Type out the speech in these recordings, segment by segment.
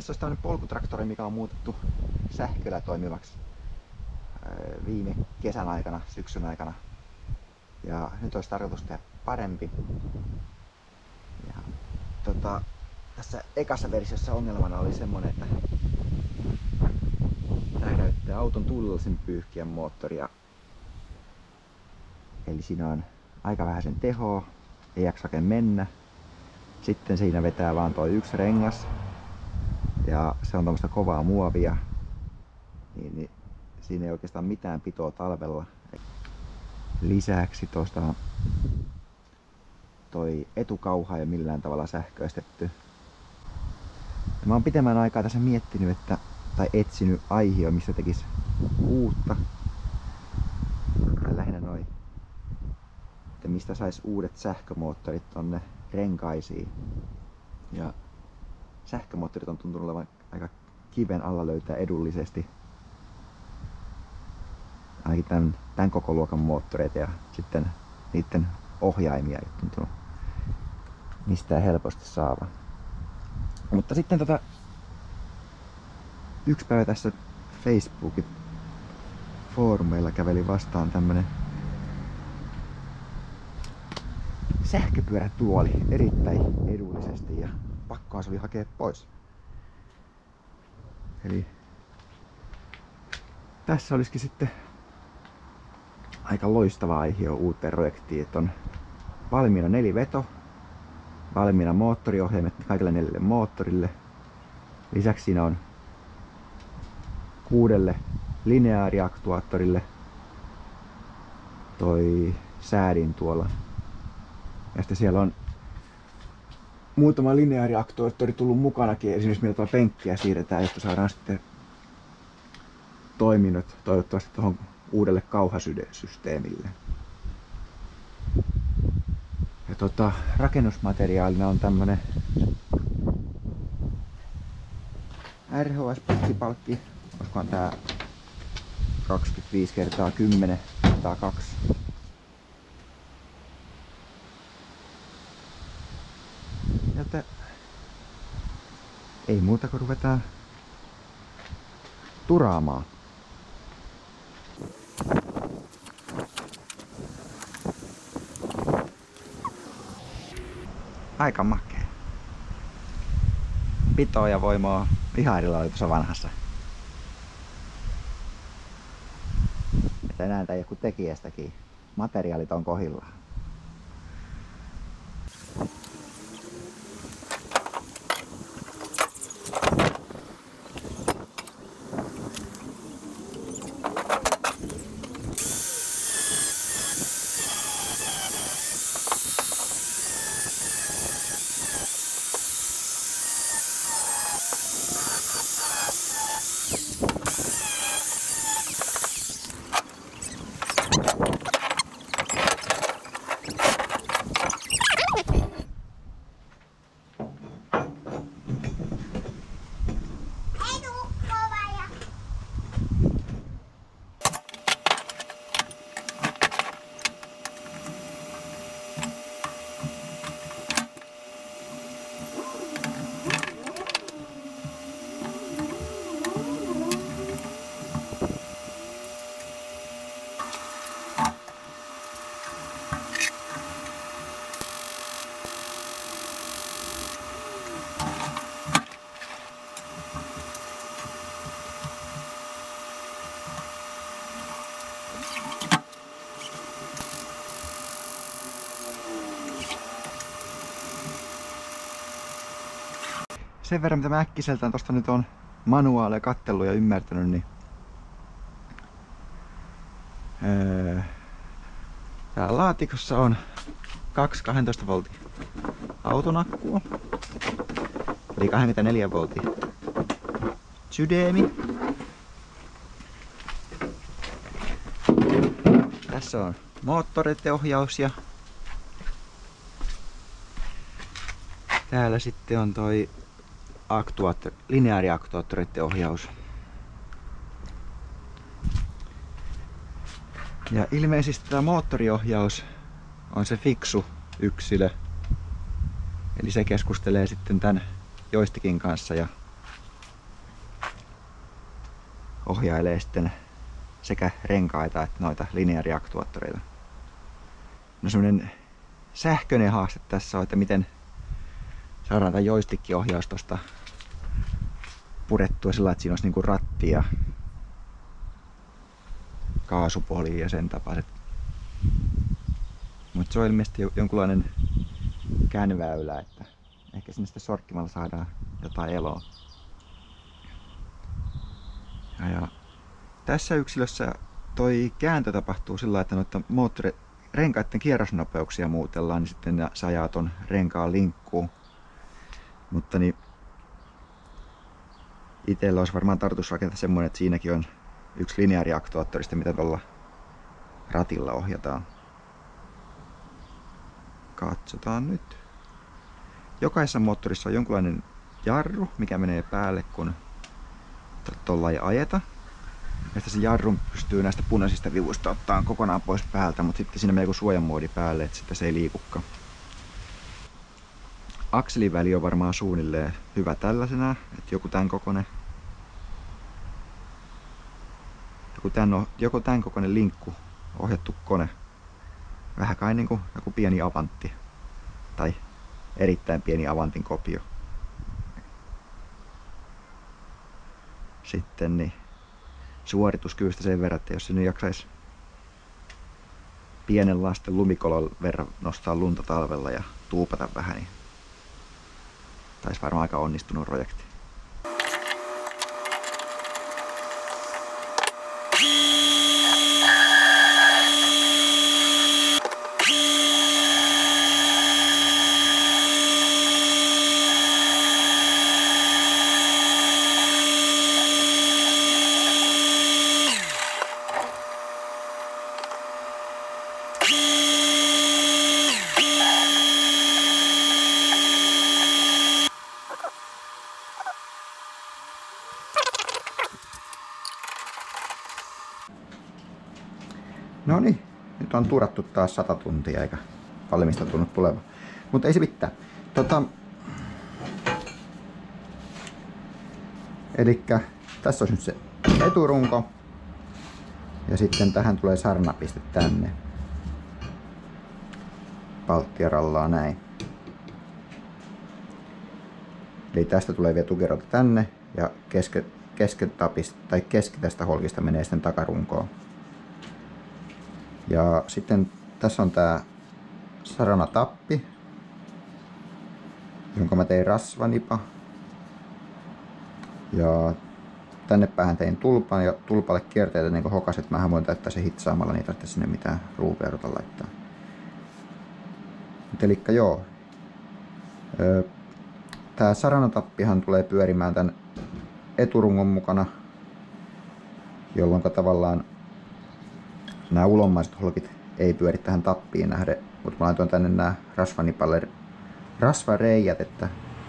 Tässä on tämmöinen polkutraktori, mikä on muutettu sähköllä toimivaksi viime kesän aikana, syksyn aikana. Ja nyt olisi tarkoitus tehdä parempi. Ja, tässä ekassa versiossa ongelmana oli semmonen, että tää käyttää auton tuulellisen pyyhkijän moottoria. Eli siinä on aika vähän sen tehoa, ei jaksa oikein mennä. Sitten siinä vetää vaan toi yksi rengas. Ja se on tommoista kovaa muovia. Niin siinä ei oikeastaan mitään pitoa talvella. Lisäksi toi etukauha ei ole millään tavalla sähköistetty. Ja mä oon pitemmän aikaa tässä miettinyt, tai etsinyt aihio, missä tekisi uutta. Tai lähinnä noin, että mistä sais uudet sähkömoottorit tonne renkaisiin. Ja sähkömoottorit on tuntunut olevan aika kiven alla löytää edullisesti. Ainakin tämän koko luokan moottoreita ja sitten niiden ohjaimia ei tuntunut mistään helposti saavan. Mutta sitten yksi päivä tässä Facebookin foorumeilla käveli vastaan tämmönen sähköpyörätuoli erittäin edullisesti ja pakkohan se oli hakea pois. Eli tässä olisikin sitten aika loistava aihio uuteen projektiin, että on valmiina neliveto, valmiina moottoriohjaimet kaikille 4 moottorille. Lisäksi siinä on 6 lineaariaktuaattorille toi säädin tuolla. Ja sitten siellä on muutama lineaariaktuaattori tullut mukanakin, esimerkiksi millä tuolla penkkiä siirretään, jotta saadaan sitten toiminnot toivottavasti tuohon uudelle kauhasysteemille. Ja rakennusmateriaalina on tämmönen RHS-pakkipalkki, olisikohan tää 25x10x2. Joten ei muuta kuin ruvetaan turaamaan. Aika makea. Pitoa ja voimaa ihan eri lailla tuossa vanhassa. Ja tänään tää joku tekijästäkin. Materiaalit on kohdillaan. Sen verran mitä mä äkkiseltään tosta nyt on manuaaleja kattellut ja ymmärtänyt, niin täällä laatikossa on 2 12 voltin autonakkua, eli 24 voltin sydämi. Tässä on moottoreiden ohjaus ja täällä sitten on toi lineaariaktuaattoreiden ohjaus. Ja ilmeisesti tämä moottoriohjaus on se fiksu yksilö. Eli se keskustelee sitten tämän joystickin kanssa ja ohjailee sitten sekä renkaita että noita lineaariaktuaattoreita. No semmonen sähköinen haaste tässä on, että miten saadaan tämä joystick-ohjaus tosta purettua sillä, että siinä olisi niinku ratti ja kaasupoli ja sen tapaiset. Mutta se on ilmeisesti jonkunlainen käänväylä, että ehkä sinne sitten sorkkimalla saadaan jotain eloa. Ja tässä yksilössä toi kääntö tapahtuu sillä, että noita renkaiden kierrosnopeuksia muutellaan, niin sitten se ajaa ton renkaan linkkuun. Mutta niin itsellä olisi varmaan tarkoitus rakentaa semmoinen, että siinäkin on yksi lineaariaktuaattorista, mitä tuolla ratilla ohjataan. Katsotaan nyt. Jokaisessa moottorissa on jonkunlainen jarru, mikä menee päälle, kun tuolla ei ajeta. Ja se jarrun pystyy näistä punaisista vivuista ottaa kokonaan pois päältä, mutta sitten siinä menee joku suojamoodi päälle, että sitten se ei liikukaan. Akselin väli on varmaan suunnilleen hyvä tällaisena, että joku tämän kokoinen. Joku tämän kokoinen linkku ohjattu kone. Vähän kai niin kuin joku pieni Avantti. Tai erittäin pieni Avantin kopio. Sitten niin suorituskyvystä sen verran, että jos se nyt jaksaisi pienen lasten lumikolon verran nostaa lunta talvella ja tuupata vähän, niin taisi varmaan aika onnistunut projekti. No niin, nyt on turattu taas 100 tuntia eikä valmistautunut tuleva. Mutta ei se mitään. Elikkä tässä on nyt se eturunko. Ja sitten tähän tulee sarnapiste tänne. Palttiarallaa näin. Eli tästä tulee vielä tukerota tänne ja keski tästä holkista menee sitten takarunkoon. Ja sitten tässä on tää saranatappi, jonka mä tein rasvanipa. Ja tänne päähän tein tulpan ja tulpalle kierteitä niin kuin hokaset. Mähän voin täyttää se hitsaamalla, niin ei tarvitse sinne mitään ruupeerota laittaa. Elikkä joo. Tää saranatappihan tulee pyörimään tän eturungon mukana, jolloin tavallaan nämä ulommaiset holkit ei pyöri tähän tappiin nähden, mutta mä laitoin tänne nämä rasvanipalle rasvareijät, että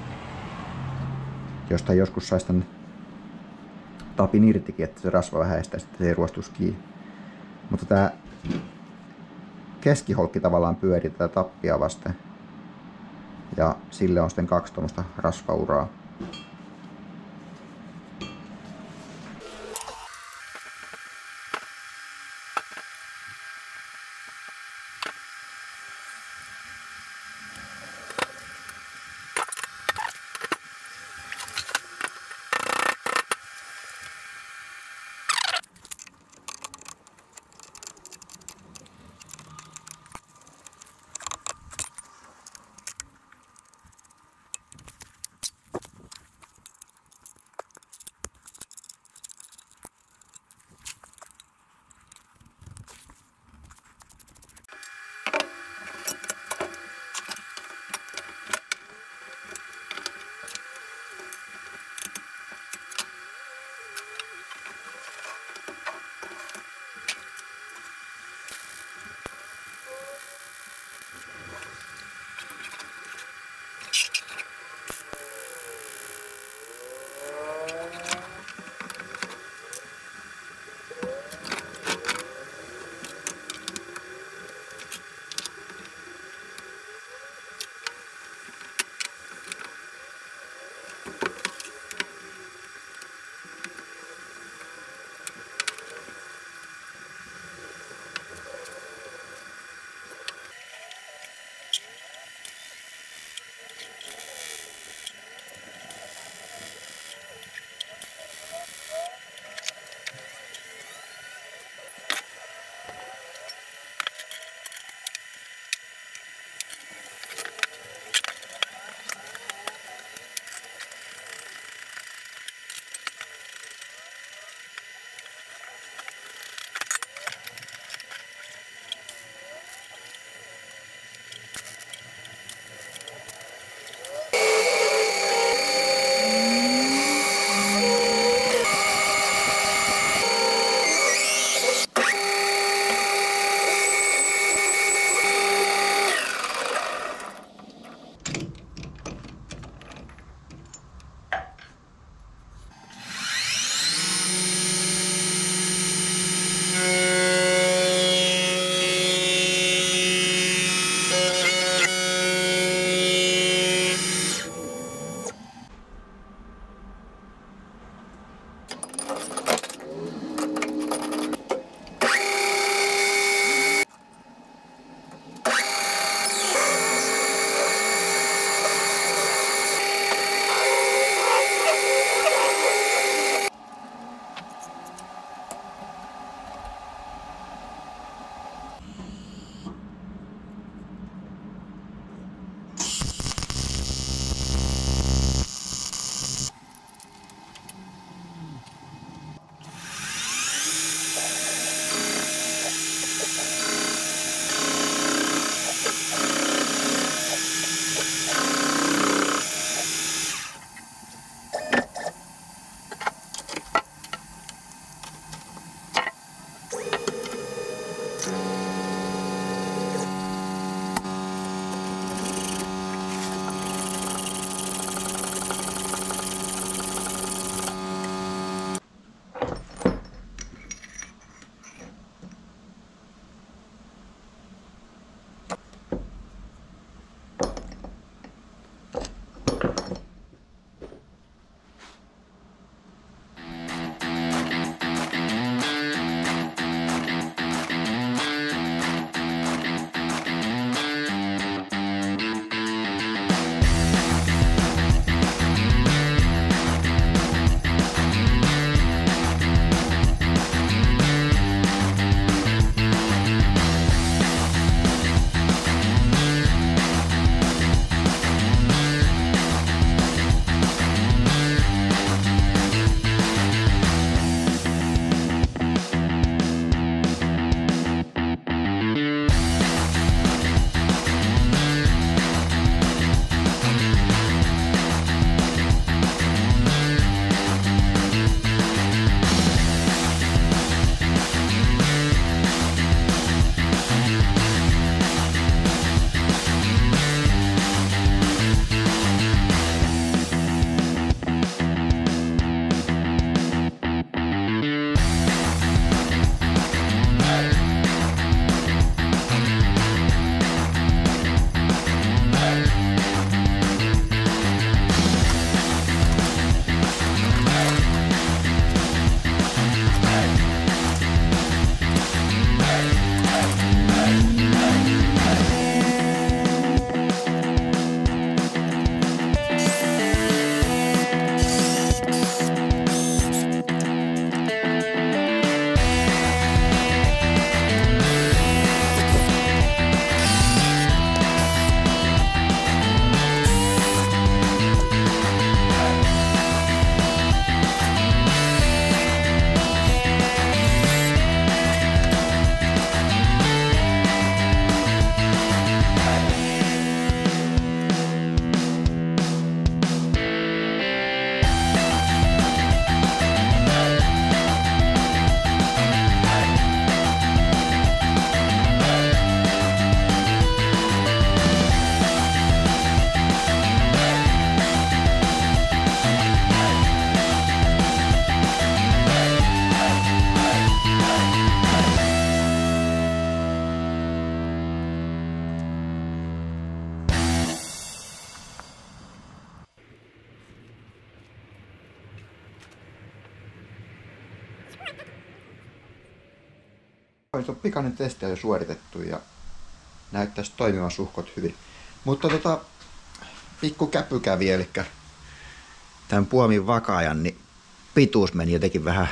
josta joskus saisi tän tapin irtikin, että se rasva vähän estää, että se ei ruostuisi kiinni. Mutta tää keskiholkki tavallaan pyörii tätä tappia vasten ja sille on sitten 2 tuommoista rasvauraa. Tuo pikainen testi on jo suoritettu ja näyttäisi toimivan suhkot hyvin. Mutta pikku käpy kävi, eli tämän puomin vakaajan niin pituus meni jotenkin vähän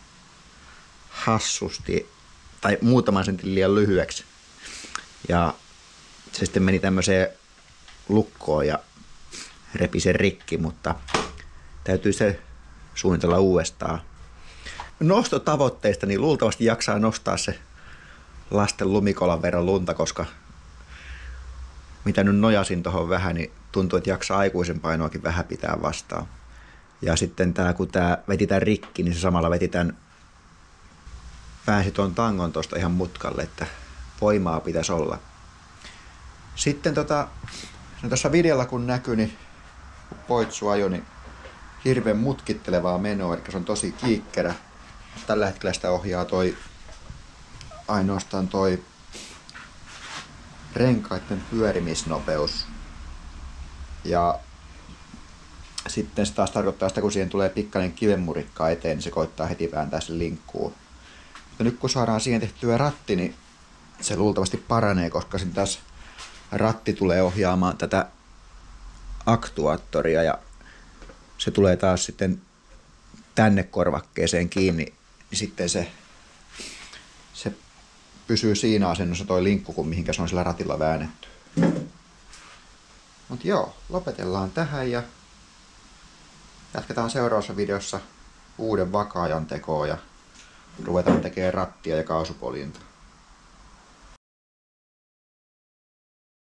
hassusti tai muutaman sentin liian lyhyeksi. Ja se sitten meni tämmöiseen lukkoon ja repi sen rikki, mutta täytyy se suunnitella uudestaan. Nostotavoitteista niin luultavasti jaksaa nostaa se lasten lumikolan verran lunta, koska mitä nyt nojasin tuohon vähän, niin tuntuu, että jaksaa aikuisen painoakin vähän pitää vastaan. Ja sitten kun tää veti tän rikki, niin se samalla veti tän, pääsi tuon tangon tuosta ihan mutkalle, että voimaa pitäisi olla. Sitten no tuossa videolla kun näkyi, niin kun Poitsu ajoi, niin hirveän mutkittelevaa menoa, eli se on tosi kiikkerä. Tällä hetkellä sitä ohjaa ainoastaan toi renkaiden pyörimisnopeus. Ja sitten se taas tarkoittaa sitä, kun siihen tulee pikkainen kivenmurikka eteen, niin se koittaa heti vääntää sen linkkuun. Mutta nyt kun saadaan siihen tehtyä ratti, niin se luultavasti paranee, koska sitten taas ratti tulee ohjaamaan tätä aktuaattoria ja se tulee taas sitten tänne korvakkeeseen kiinni, niin sitten se pysyy siinä asennossa toi linkku, kun mihinkä se on sillä ratilla väännetty. Mut joo, lopetellaan tähän ja jatketaan seuraavassa videossa uuden vakaajan tekoa ja ruvetaan tekemään rattia ja kaasupoljinta.